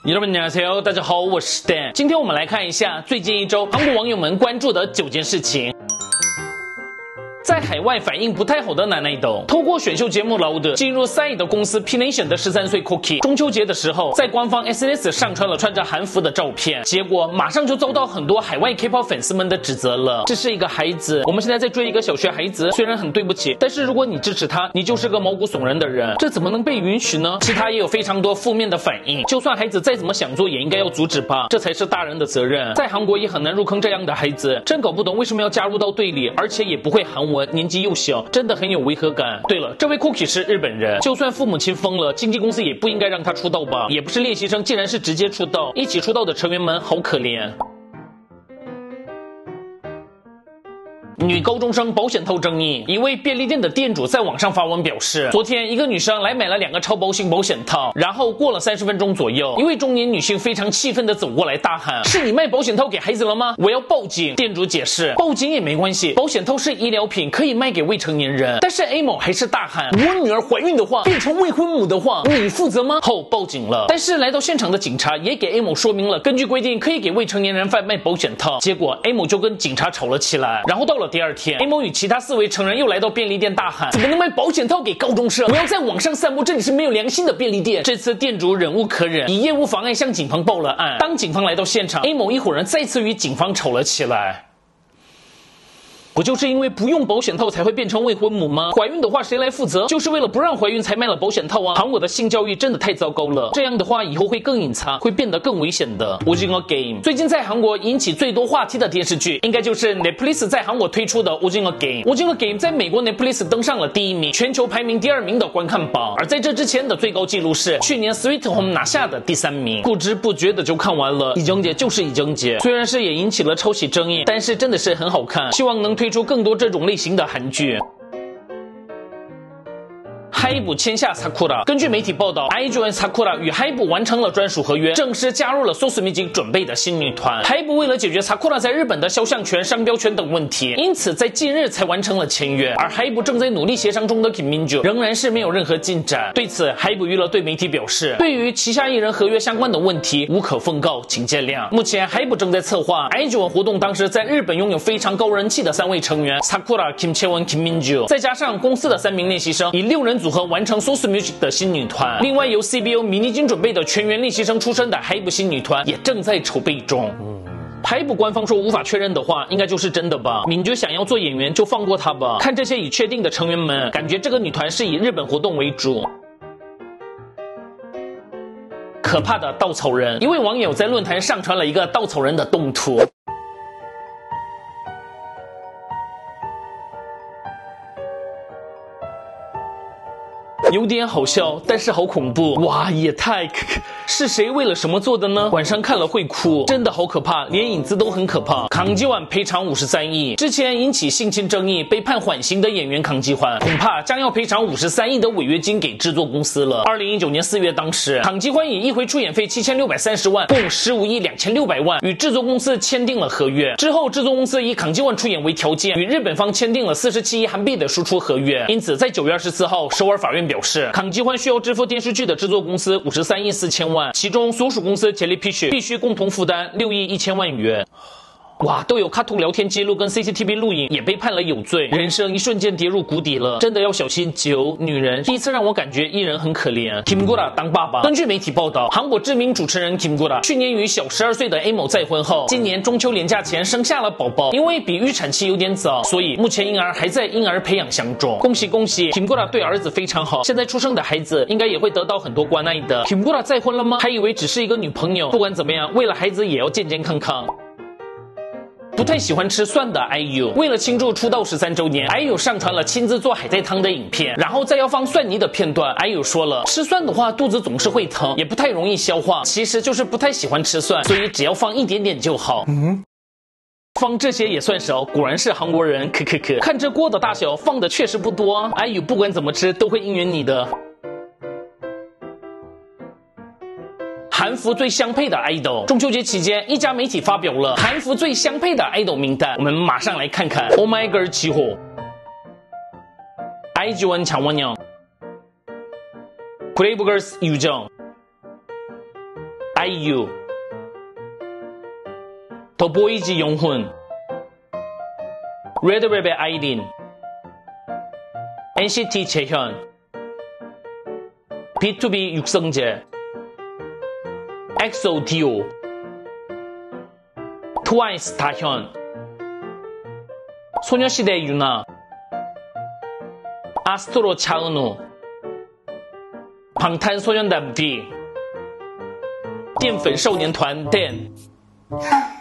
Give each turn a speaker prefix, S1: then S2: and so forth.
S1: 여러분안녕하세요，大家好，我是 Dan。今天我们来看一下最近一周韩国网友们关注的9件事情。 在海外反应不太好的男爱豆，透过选秀节目 Loud 进入3亿的公司 P Nation 的13岁 Cookie， 中秋节的时候在官方 SNS 上传了穿着韩服的照片，结果马上就遭到很多海外 K-pop 粉丝们的指责了。这是一个孩子，我们现在在追一个小学孩子，虽然很对不起，但是如果你支持他，你就是个毛骨悚然的人，这怎么能被允许呢？其他也有非常多负面的反应，就算孩子再怎么想做，也应该要阻止吧，这才是大人的责任。在韩国也很难入坑这样的孩子，真搞不懂为什么要加入到队里，而且也不会韩文。 年纪又小，真的很有违和感。对了，这位 Cookie 是日本人，就算父母亲疯了，经纪公司也不应该让他出道吧？也不是练习生，竟然是直接出道。一起出道的成员们好可怜。 女高中生保险套争议，一位便利店的店主在网上发文表示，昨天一个女生来买了2个超薄型保险套，然后过了30分钟左右，一位中年女性非常气愤地走过来大喊：“是你卖保险套给孩子了吗？我要报警！”店主解释，报警也没关系，保险套是医疗品，可以卖给未成年人。但是 A 某还是大喊：“我女儿怀孕的话，变成未婚母的话，你负责吗？”后报警了。但是来到现场的警察也给 A 某说明了，根据规定可以给未成年人贩卖保险套。结果 A 某就跟警察吵了起来，然后到了 第2天 ，A 某与其他4位成人又来到便利店大喊：“怎么能卖保险套给高中生？我要在网上散播这里是没有良心的便利店！”这次店主忍无可忍，以业务妨碍向警方报了案。当警方来到现场 ，A 某一伙人再次与警方吵了起来。 不就是因为不用保险套才会变成未婚母吗？怀孕的话谁来负责？就是为了不让怀孕才卖了保险套啊！韩国的性教育真的太糟糕了，这样的话以后会更隐藏，会变得更危险的。오징어 게임最近在韩国引起最多话题的电视剧，应该就是 Netflix 在韩国推出的오징어 게임。오징어 게임在美国 Netflix 登上了第1名，全球排名第2名的观看榜。而在这之前的最高纪录是去年 Sweet Home 拿下的第3名。不知不觉的就看完了，이정재就是이정재，虽然是也引起了抄袭争议，但是真的是很好看，希望能推出更多这种类型的韩剧。 HYBE签下 Sakura。根据媒体报道 ，IU和 Sakura 与 HYBE 完成了专属合约，正式加入了 SOSMUSIC 准备的新女团。HYBE 为了解决 Sakura 在日本的肖像权、商标权等问题，因此在近日才完成了签约。而 HYBE 正在努力协商中的 Kim Minju 仍然是没有任何进展。对此 ，HYBE 娱乐对媒体表示，对于旗下艺人合约相关的问题，无可奉告，请见谅。目前 HYBE 正在策划 IU 活动，当时在日本拥有非常高人气的3位成员 Sakura、Kim Chaewon、Kim Minju， 再加上公司的3名练习生，以6人组合完成 SOSMUSIC 的新女团。另外，由 CBO 迷你金准备的全员练习生出身的 HYBE 新女团也正在筹备中。HYBE 官方说无法确认的话，应该就是真的吧？敏觉想要做演员就放过他吧。看这些已确定的成员们，感觉这个女团是以日本活动为主。 可怕的稻草人，一位网友在论坛上传了一个稻草人的动图。 有点好笑，但是好恐怖！哇，也太……是谁为了什么做的呢？晚上看了会哭，真的好可怕，连影子都很可怕。康基焕赔偿53亿，之前引起性侵争议被判缓刑的演员康基焕，恐怕将要赔偿53亿的违约金给制作公司了。2019年4月，当时康基焕以一回出演费7630万，共15亿2600万，与制作公司签订了合约。之后，制作公司以康基焕出演为条件，与日本方签订了47亿韩币的输出合约。因此，在9月24号，首尔法院表示，康基焕需要支付电视剧的制作公司53亿4000万，其中所属公司JELLYFISH必须共同负担6亿1000万元。 哇，都有卡通聊天记录跟 CCTV 录影，也被判了有罪，人生一瞬间跌入谷底了，真的要小心9女人。第一次让我感觉艺人很可怜。Kim Gora 当爸爸。根据媒体报道，韩国知名主持人 Kim Gora 去年与小12岁的 A 某再婚后，今年中秋连假前生下了宝宝，因为比预产期有点早，所以目前婴儿还在婴儿培养箱中。恭喜恭喜 ，Kim Gora 对儿子非常好，现在出生的孩子应该也会得到很多关爱的。Kim Gora 再婚了吗？还以为只是一个女朋友。不管怎么样，为了孩子也要健健康康。 不太喜欢吃蒜的 IU， 为了庆祝出道13周年 ，IU 上传了亲自做海带汤的影片，然后再要放蒜泥的片段。IU 说了，吃蒜的话肚子总是会疼，也不太容易消化，其实就是不太喜欢吃蒜，所以只要放一点点就好。放这些也算少，果然是韩国人。看这锅的大小，放的确实不多。IU 不管怎么吃都会应援你的。 韩服最相配的 idol， 中秋节期间，一家媒体发表了韩服最相配的 idol 名单，我们马上来看看。Oh my girl 齐火 ，IG원 장원영， 브레이브걸스 유정 아이유, 더보이즈 영훈, 레드벨벳 아이린, NCT 재현, B2B 육성재, 엑소 디오, 트와이스 다현, 소녀시대 유나, 아스트로 차은우, 방탄소년단 V,淀粉少年团 Dan。